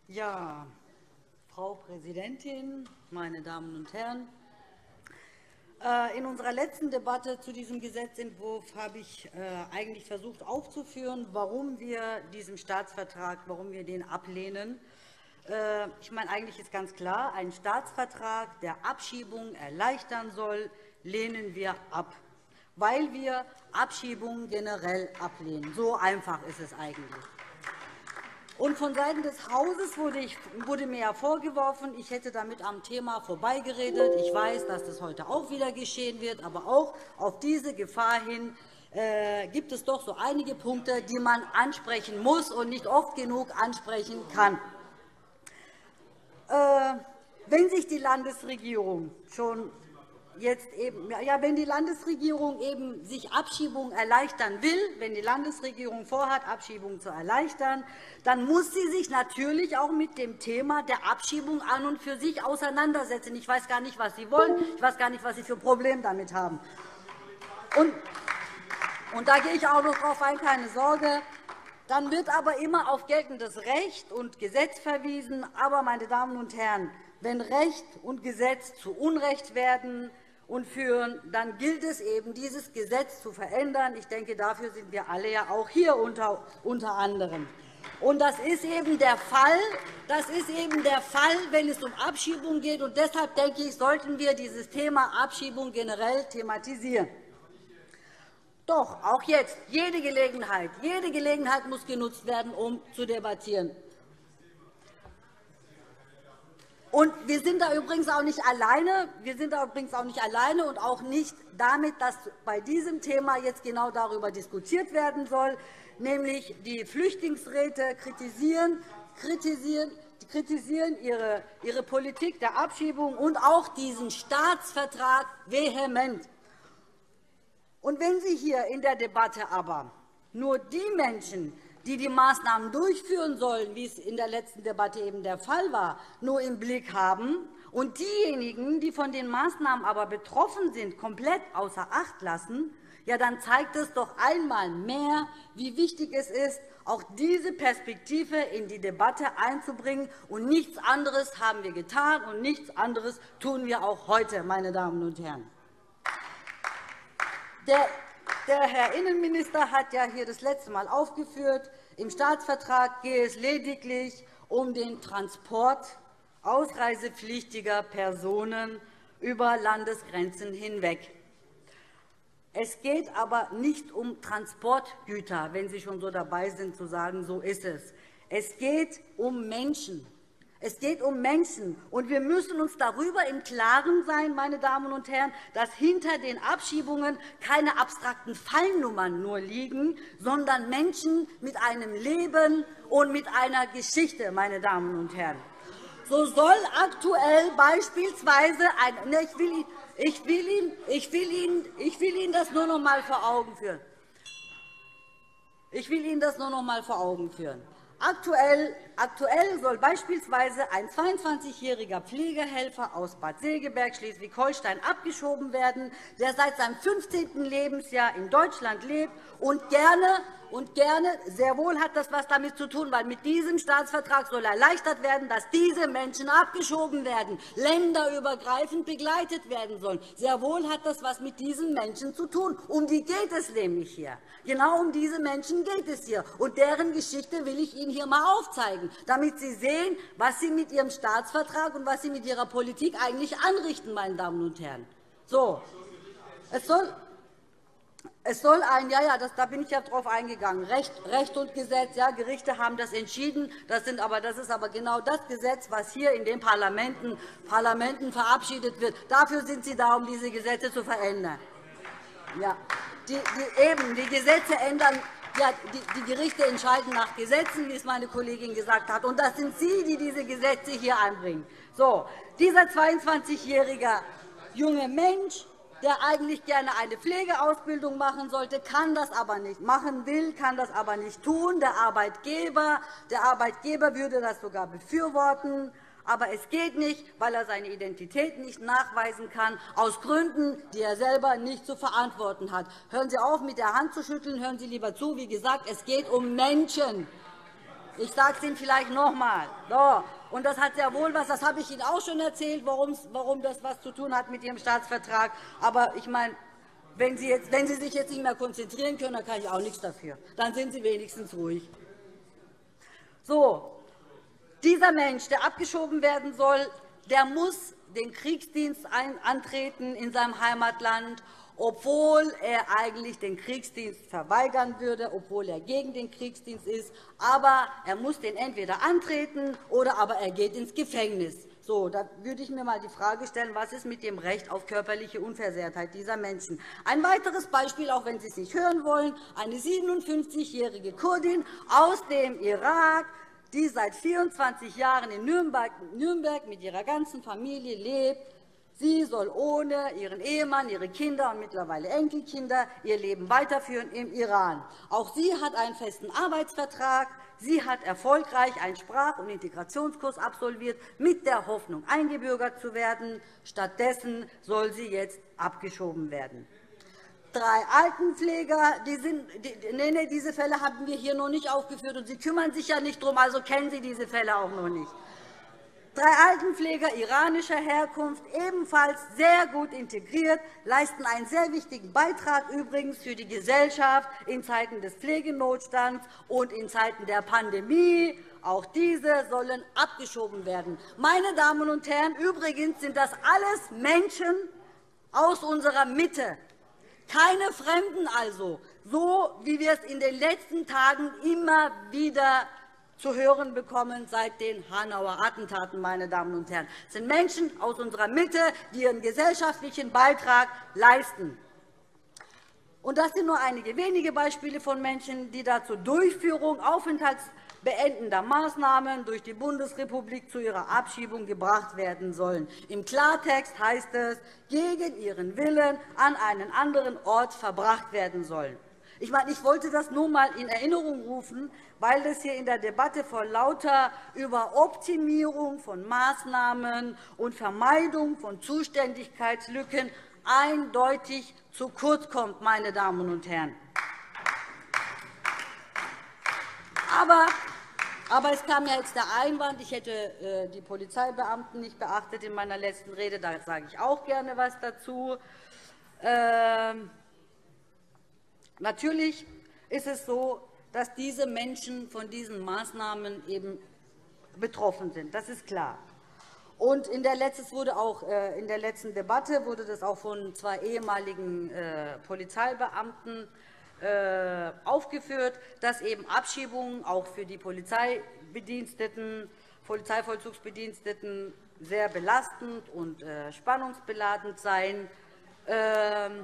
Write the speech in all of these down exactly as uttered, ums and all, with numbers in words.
Ja, Frau Präsidentin, meine Damen und Herren! In unserer letzten Debatte zu diesem Gesetzentwurf habe ich eigentlich versucht aufzuführen, warum wir diesen Staatsvertrag warum wir den ablehnen. Ich meine, eigentlich ist ganz klar, einen Staatsvertrag, der Abschiebungen erleichtern soll, lehnen wir ab, weil wir Abschiebungen generell ablehnen. So einfach ist es eigentlich. Und vonseiten des Hauses wurde, ich, wurde mir ja vorgeworfen, ich hätte damit am Thema vorbeigeredet. Ich weiß, dass das heute auch wieder geschehen wird, aber auch auf diese Gefahr hin äh, gibt es doch so einige Punkte, die man ansprechen muss und nicht oft genug ansprechen kann. Äh, wenn sich die Landesregierung schon jetzt eben, ja, wenn die Landesregierung eben sich Abschiebungen erleichtern will, wenn die Landesregierung vorhat, Abschiebungen zu erleichtern, dann muss sie sich natürlich auch mit dem Thema der Abschiebung an und für sich auseinandersetzen. Ich weiß gar nicht, was Sie wollen. Ich weiß gar nicht, was Sie für Probleme damit haben. Und, und da gehe ich auch noch darauf ein, keine Sorge. Dann wird aber immer auf geltendes Recht und Gesetz verwiesen. Aber, meine Damen und Herren, wenn Recht und Gesetz zu Unrecht werden und führen, dann gilt es eben, dieses Gesetz zu verändern. Ich denke, dafür sind wir alle ja auch hier unter, unter anderem. Und das ist eben der Fall. Das ist eben der Fall, wenn es um Abschiebung geht. Und deshalb denke ich, sollten wir dieses Thema Abschiebung generell thematisieren. Doch auch jetzt jede Gelegenheit, jede Gelegenheit muss genutzt werden, um zu debattieren. Und wir sind da übrigens auch nicht alleine. Wir sind da übrigens auch nicht alleine und auch nicht damit, dass bei diesem Thema jetzt genau darüber diskutiert werden soll, nämlich die Flüchtlingsräte kritisieren, kritisieren, kritisieren ihre, ihre Politik der Abschiebung und auch diesen Staatsvertrag vehement. Und wenn Sie hier in der Debatte aber nur die Menschen, die die Maßnahmen durchführen sollen, wie es in der letzten Debatte eben der Fall war, nur im Blick haben und diejenigen, die von den Maßnahmen aber betroffen sind, komplett außer Acht lassen, ja, dann zeigt es doch einmal mehr, wie wichtig es ist, auch diese Perspektive in die Debatte einzubringen. Und nichts anderes haben wir getan, und nichts anderes tun wir auch heute, meine Damen und Herren. Der Der Herr Innenminister hat ja hier das letzte Mal aufgeführt, im Staatsvertrag gehe es lediglich um den Transport ausreisepflichtiger Personen über Landesgrenzen hinweg. Es geht aber nicht um Transportgüter, wenn Sie schon so dabei sind, zu sagen, so ist es. Es geht um Menschen. Es geht um Menschen, und wir müssen uns darüber im Klaren sein, meine Damen und Herren, dass hinter den Abschiebungen keine abstrakten Fallnummern nur liegen, sondern Menschen mit einem Leben und mit einer Geschichte, meine Damen und Herren. So soll aktuell beispielsweise ein, ne, ich, will, ich, will Ihnen, ich, will Ihnen, ich will Ihnen das nur noch einmal vor Augen führen. Ich will Ihnen das nur noch einmal vor Augen führen. Aktuell, aktuell soll beispielsweise ein zweiundzwanzigjähriger Pflegehelfer aus Bad Segeberg, Schleswig-Holstein, abgeschoben werden, der seit seinem fünfzehnten Lebensjahr in Deutschland lebt und gerne Und gerne, sehr wohl hat das etwas damit zu tun, weil mit diesem Staatsvertrag soll erleichtert werden, dass diese Menschen abgeschoben werden, länderübergreifend begleitet werden sollen. Sehr wohl hat das etwas mit diesen Menschen zu tun. Um die geht es nämlich hier. Genau um diese Menschen geht es hier. Und deren Geschichte will ich Ihnen hier einmal aufzeigen, damit Sie sehen, was Sie mit Ihrem Staatsvertrag und was Sie mit Ihrer Politik eigentlich anrichten, meine Damen und Herren. So. Es soll Es soll ein, ja, ja, das, da bin ich ja drauf eingegangen. Recht, Recht und Gesetz, ja, Gerichte haben das entschieden. Das, sind aber, das ist aber genau das Gesetz, was hier in den Parlamenten, Parlamenten verabschiedet wird. Dafür sind Sie da, um diese Gesetze zu verändern. Ja, die, die, eben, die Gesetze ändern. Ja, die, die Gerichte entscheiden nach Gesetzen, wie es meine Kollegin gesagt hat. Und das sind Sie, die diese Gesetze hier anbringen. So, dieser zweiundzwanzigjährige junge Mensch, der eigentlich gerne eine Pflegeausbildung machen sollte, kann das aber nicht machen will, kann das aber nicht tun. Der Arbeitgeber, der Arbeitgeber würde das sogar befürworten. Aber es geht nicht, weil er seine Identität nicht nachweisen kann, aus Gründen, die er selber nicht zu verantworten hat. Hören Sie auf, mit der Hand zu schütteln, hören Sie lieber zu. Wie gesagt, es geht um Menschen. Ich sage es Ihnen vielleicht noch einmal. So. Und das hat sehr wohl was, das habe ich Ihnen auch schon erzählt, warum das was zu tun hat mit Ihrem Staatsvertrag. Aber ich meine, wenn Sie, jetzt, wenn Sie sich jetzt nicht mehr konzentrieren können, dann kann ich auch nichts dafür. Dann sind Sie wenigstens ruhig. So. Dieser Mensch, der abgeschoben werden soll, der muss den Kriegsdienst antreten in seinem Heimatland, obwohl er eigentlich den Kriegsdienst verweigern würde, obwohl er gegen den Kriegsdienst ist. Aber er muss den entweder antreten oder aber er geht ins Gefängnis. So, da würde ich mir einmal die Frage stellen, was ist mit dem Recht auf körperliche Unversehrtheit dieser Menschen? Ein weiteres Beispiel, auch wenn Sie es nicht hören wollen, eine siebenundfünfzigjährige Kurdin aus dem Irak, die seit vierundzwanzig Jahren in Nürnberg mit ihrer ganzen Familie lebt. Sie soll ohne ihren Ehemann, ihre Kinder und mittlerweile Enkelkinder ihr Leben weiterführen im Iran. Auch sie hat einen festen Arbeitsvertrag. Sie hat erfolgreich einen Sprach- und Integrationskurs absolviert, mit der Hoffnung, eingebürgert zu werden. Stattdessen soll sie jetzt abgeschoben werden. Drei Altenpfleger, die sind, die, nee, nee, diese Fälle haben wir hier noch nicht aufgeführt, und Sie kümmern sich ja nicht darum, also kennen Sie diese Fälle auch noch nicht. Drei Altenpfleger iranischer Herkunft, ebenfalls sehr gut integriert, leisten einen sehr wichtigen Beitrag übrigens für die Gesellschaft in Zeiten des Pflegenotstands und in Zeiten der Pandemie. Auch diese sollen abgeschoben werden. Meine Damen und Herren, übrigens sind das alles Menschen aus unserer Mitte. Keine Fremden also, so wie wir es in den letzten Tagen immer wieder zu hören bekommen seit den Hanauer Attentaten. Meine Damen und Herren. Es sind Menschen aus unserer Mitte, die ihren gesellschaftlichen Beitrag leisten. Und das sind nur einige wenige Beispiele von Menschen, die da zur Durchführung aufenthaltsbeendender Maßnahmen durch die Bundesrepublik zu ihrer Abschiebung gebracht werden sollen. Im Klartext heißt es, gegen ihren Willen an einen anderen Ort verbracht werden sollen. Ich, meine, ich wollte das nur einmal in Erinnerung rufen, weil es hier in der Debatte vor lauter über Optimierung von Maßnahmen und Vermeidung von Zuständigkeitslücken eindeutig zu kurz kommt, meine Damen und Herren. Aber, aber es kam ja jetzt der Einwand, ich hätte äh, die Polizeibeamten nicht beachtet in meiner letzten Rede. Da sage ich auch gerne etwas dazu. Ähm, Natürlich ist es so, dass diese Menschen von diesen Maßnahmen eben betroffen sind. Das ist klar. Und in der, letzten, wurde auch, äh, in der letzten Debatte wurde das auch von zwei ehemaligen äh, Polizeibeamten äh, aufgeführt, dass eben Abschiebungen auch für die Polizeibediensteten, Polizeivollzugsbediensteten sehr belastend und äh, spannungsbeladend seien. Ähm,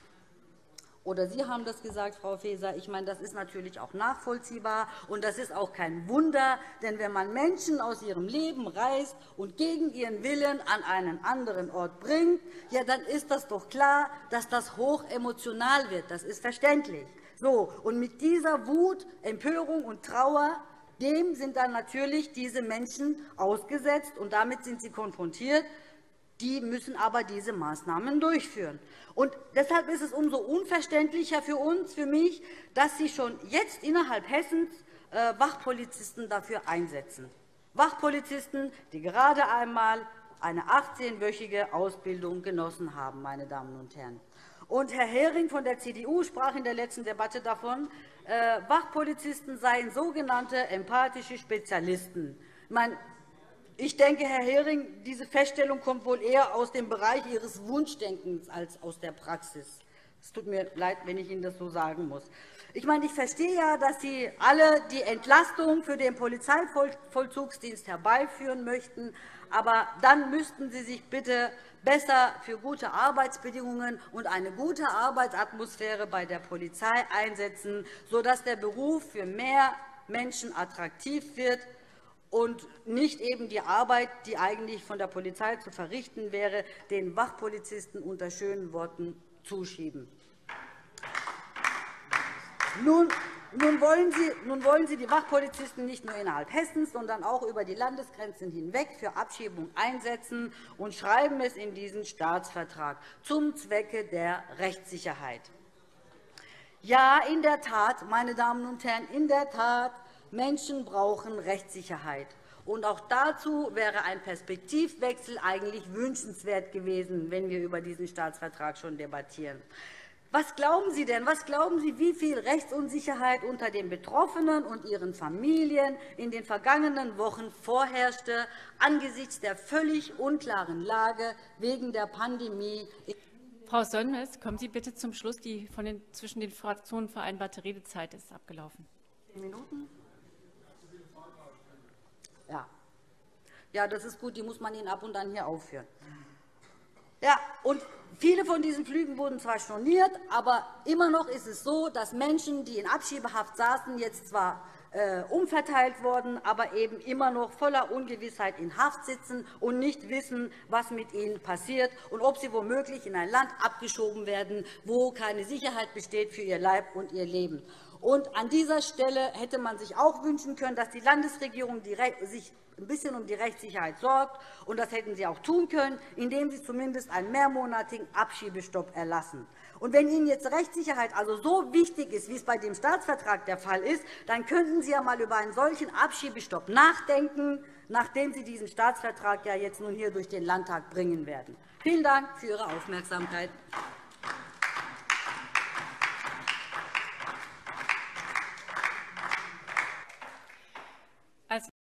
Oder Sie haben das gesagt, Frau Faeser. Ich meine, das ist natürlich auch nachvollziehbar, und das ist auch kein Wunder. Denn wenn man Menschen aus ihrem Leben reißt und gegen ihren Willen an einen anderen Ort bringt, ja, dann ist das doch klar, dass das hoch emotional wird. Das ist verständlich. So, und mit dieser Wut, Empörung und Trauer, dem sind dann natürlich diese Menschen ausgesetzt, und damit sind sie konfrontiert. Die müssen aber diese Maßnahmen durchführen. Und deshalb ist es umso unverständlicher für uns, für mich, dass Sie schon jetzt innerhalb Hessens äh, Wachpolizisten dafür einsetzen. Wachpolizisten, die gerade einmal eine achtzehnwöchige Ausbildung genossen haben, meine Damen und Herren. Und Herr Hering von der C D U sprach in der letzten Debatte davon, äh, Wachpolizisten seien sogenannte empathische Spezialisten. Ich meine, Ich denke, Herr Hering, diese Feststellung kommt wohl eher aus dem Bereich Ihres Wunschdenkens als aus der Praxis. Es tut mir leid, wenn ich Ihnen das so sagen muss. Ich meine, ich verstehe ja, dass Sie alle die Entlastung für den Polizeivollzugsdienst herbeiführen möchten. Aber dann müssten Sie sich bitte besser für gute Arbeitsbedingungen und eine gute Arbeitsatmosphäre bei der Polizei einsetzen, sodass der Beruf für mehr Menschen attraktiv wird und nicht eben die Arbeit, die eigentlich von der Polizei zu verrichten wäre, den Wachpolizisten unter schönen Worten zuschieben. Nun, nun, wollen Sie, nun wollen Sie die Wachpolizisten nicht nur innerhalb Hessens, sondern auch über die Landesgrenzen hinweg für Abschiebung einsetzen und schreiben es in diesen Staatsvertrag zum Zwecke der Rechtssicherheit. Ja, in der Tat, meine Damen und Herren, in der Tat Menschen brauchen Rechtssicherheit. Und auch dazu wäre ein Perspektivwechsel eigentlich wünschenswert gewesen, wenn wir über diesen Staatsvertrag schon debattieren. Was glauben Sie denn? Was glauben Sie, wie viel Rechtsunsicherheit unter den Betroffenen und ihren Familien in den vergangenen Wochen vorherrschte angesichts der völlig unklaren Lage wegen der Pandemie? Frau Sönmez, kommen Sie bitte zum Schluss. Die von den, zwischen den Fraktionen vereinbarte Redezeit ist abgelaufen. Zehn Minuten? Ja. ja, das ist gut. Die muss man Ihnen ab und an hier aufführen. Ja, und viele von diesen Flügen wurden zwar storniert, aber immer noch ist es so, dass Menschen, die in Abschiebehaft saßen, jetzt zwar äh, umverteilt wurden, aber eben immer noch voller Ungewissheit in Haft sitzen und nicht wissen, was mit ihnen passiert und ob sie womöglich in ein Land abgeschoben werden, wo keine Sicherheit besteht für ihr Leib und ihr Leben. Und an dieser Stelle hätte man sich auch wünschen können, dass die Landesregierung sich ein bisschen um die Rechtssicherheit sorgt. Und das hätten Sie auch tun können, indem Sie zumindest einen mehrmonatigen Abschiebestopp erlassen. Und wenn Ihnen jetzt Rechtssicherheit also so wichtig ist, wie es bei dem Staatsvertrag der Fall ist, dann könnten Sie ja einmal über einen solchen Abschiebestopp nachdenken, nachdem Sie diesen Staatsvertrag ja jetzt nun hier durch den Landtag bringen werden. Vielen Dank für Ihre Aufmerksamkeit.